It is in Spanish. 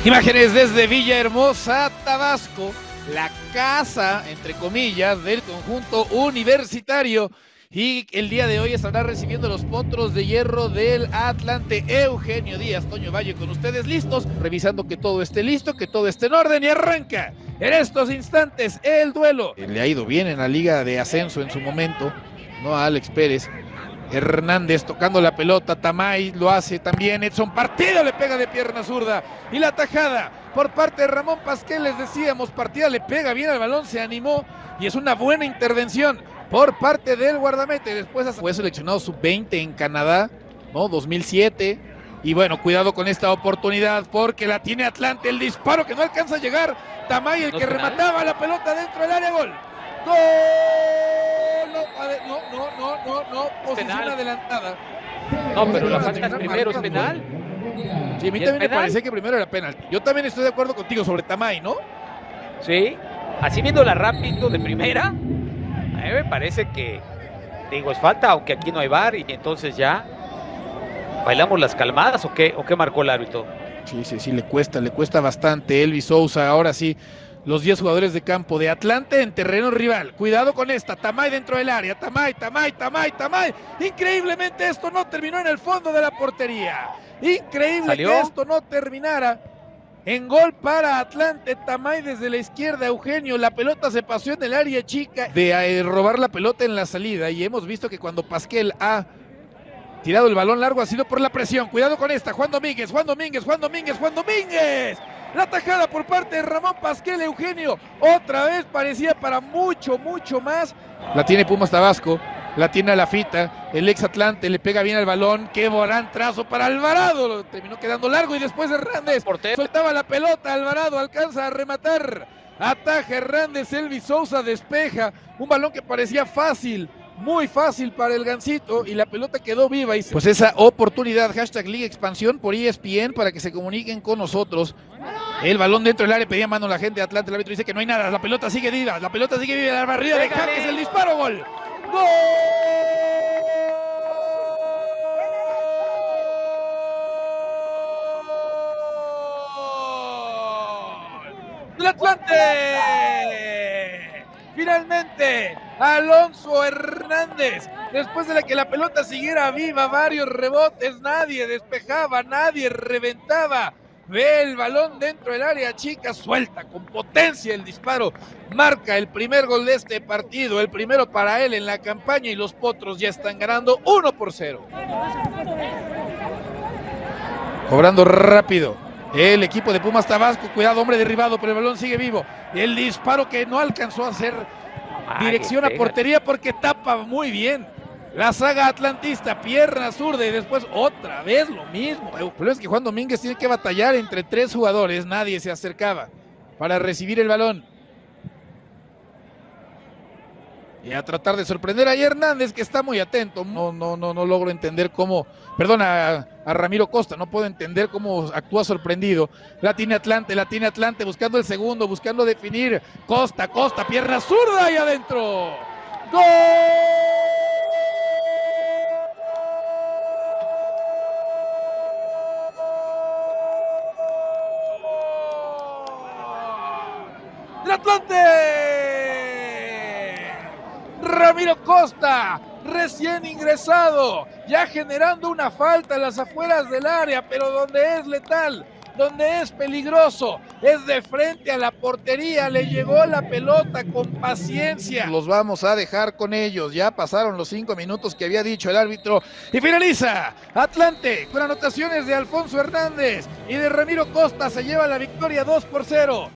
Imágenes desde Villahermosa, Tabasco, la casa, entre comillas, del conjunto universitario. Y el día de hoy estará recibiendo los potros de hierro del Atlante. Eugenio Díaz, Toño Valle con ustedes listos, revisando que todo esté listo, que todo esté en orden y arranca en estos instantes el duelo. Le ha ido bien en la Liga de Ascenso en su momento, ¿no? A Alex Pérez. Hernández tocando la pelota, Tamay lo hace también, Edson Partida le pega de pierna zurda y la tajada por parte de Ramón Pasquel, les decíamos, Partida le pega bien al balón, se animó y es una buena intervención por parte del guardamete. Después fue seleccionado sub-20 en Canadá, ¿no? 2007. Y bueno, cuidado con esta oportunidad porque la tiene Atlante, el disparo que no alcanza a llegar, Tamay el que remataba la pelota dentro del área, gol. ¡Gol! No, posición penal adelantada. No, pero la falta es primero, es penal. Sí, a mí también me parecía que primero era penal. Yo también estoy de acuerdo contigo sobre Tamay, ¿no? Sí, así viéndola rápido de primera, a mí me parece que, digo, es falta, aunque aquí no hay VAR, y entonces ya bailamos las calmadas, ¿o qué marcó el árbitro? Sí, le cuesta bastante. Elvis Sousa, ahora sí. Los 10 jugadores de campo de Atlante en terreno rival. Cuidado con esta, Tamay dentro del área. Tamay. Increíblemente esto no terminó en el fondo de la portería. Increíble. ¿Salió? Que esto no terminara en gol para Atlante. Tamay desde la izquierda, Eugenio. La pelota se pasó en el área chica de robar la pelota en la salida. Y hemos visto que cuando Pasquel ha tirado el balón largo ha sido por la presión. Cuidado con esta, Juan Domínguez. La tajada por parte de Ramón Pasquel, Eugenio. Otra vez parecía para mucho más. La tiene Pumas Tabasco, la tiene a la fita. El ex Atlante le pega bien al balón. Qué gran trazo para Alvarado. Lo terminó quedando largo y después Hernández soltaba la pelota. Alvarado alcanza a rematar. Ataja Hernández, Elvis Sousa despeja. Un balón que parecía fácil. Muy fácil para el Gansito y la pelota quedó viva. Pues esa oportunidad, hashtag Liga Expansión por ESPN para que se comuniquen con nosotros. El balón dentro del área, pedía mano la gente de Atlante, el árbitro dice que no hay nada, la pelota sigue viva, la barrida de Jaques, el disparo, gol. ¡Gol! ¡Del Atlante! Finalmente, Alonso Hernández, después de que la pelota siguiera viva, varios rebotes, nadie despejaba, nadie reventaba, ve el balón dentro del área chica, suelta con potencia el disparo, marca el primer gol de este partido, el primero para él en la campaña y los Potros ya están ganando 1-0. Cobrando rápido el equipo de Pumas Tabasco, cuidado, hombre derribado, pero el balón sigue vivo. El disparo que no alcanzó a hacer dirección a portería porque tapa muy bien la saga atlantista, pierna zurda y después otra vez lo mismo. El problema es que Juan Domínguez tiene que batallar entre 3 jugadores, nadie se acercaba para recibir el balón. Y a tratar de sorprender a Hernández, que está muy atento. No logro entender cómo, a Ramiro Costa, no puedo entender cómo actúa sorprendido. La tiene Atlante, buscando el segundo, buscando definir. Costa, pierna zurda y adentro. ¡Gol! ¡Del Atlante! Ramiro Costa, recién ingresado, ya generando una falta en las afueras del área, pero donde es letal, donde es peligroso, es de frente a la portería, le llegó la pelota con paciencia. Los vamos a dejar con ellos, ya pasaron los 5 minutos que había dicho el árbitro y finaliza Atlante con anotaciones de Alfonso Hernández y de Ramiro Costa, se lleva la victoria 2-0.